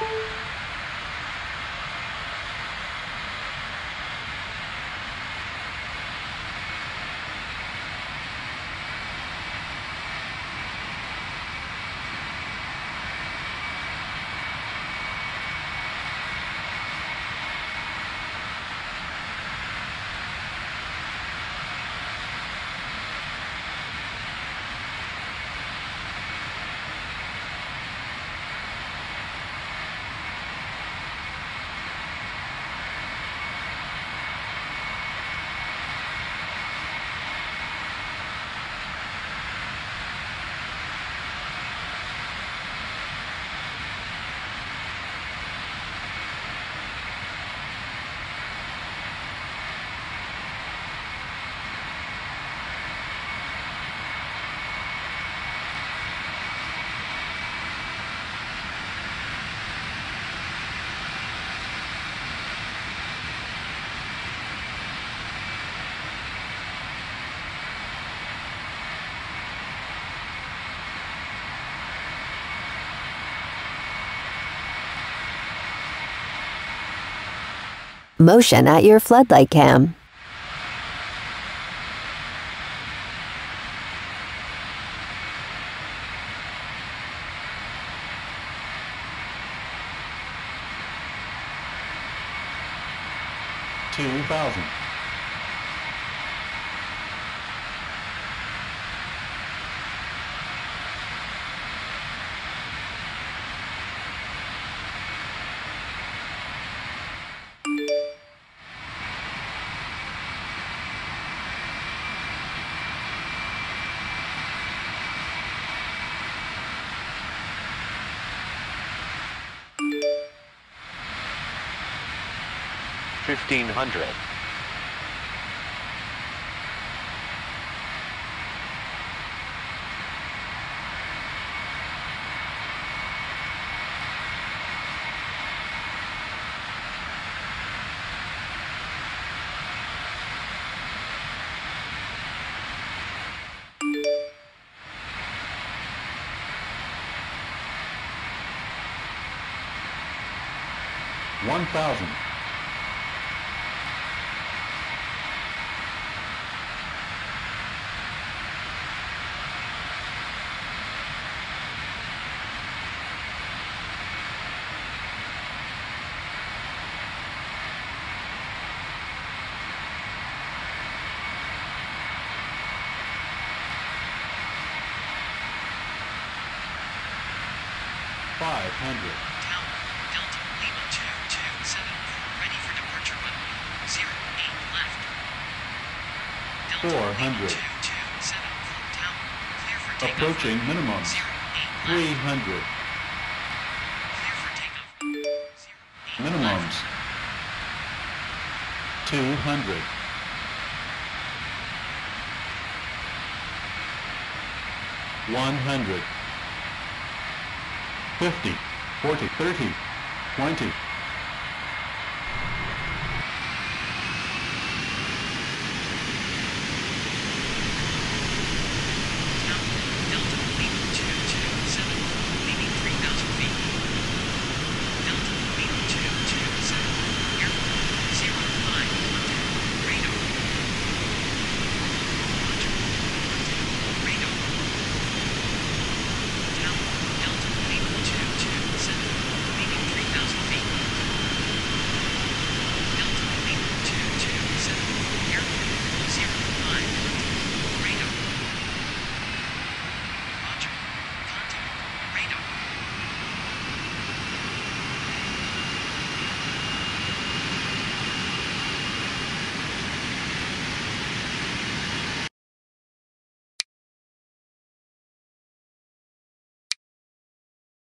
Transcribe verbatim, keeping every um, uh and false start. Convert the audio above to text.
Motion at your floodlight cam. two thousand. fifteen hundred. One thousand. Five hundred. Tower, Delta, Lima two two seven four, ready for departure runway zero eight left. Delta, Four Lima hundred. two two seven four, tower, clear for takeoff. Approaching runway minimum. zero eight left. Three hundred. Clear for takeoff. zero eight Minimums. left. Two hundred. One hundred. Fifty. Forty. Thirty. Twenty.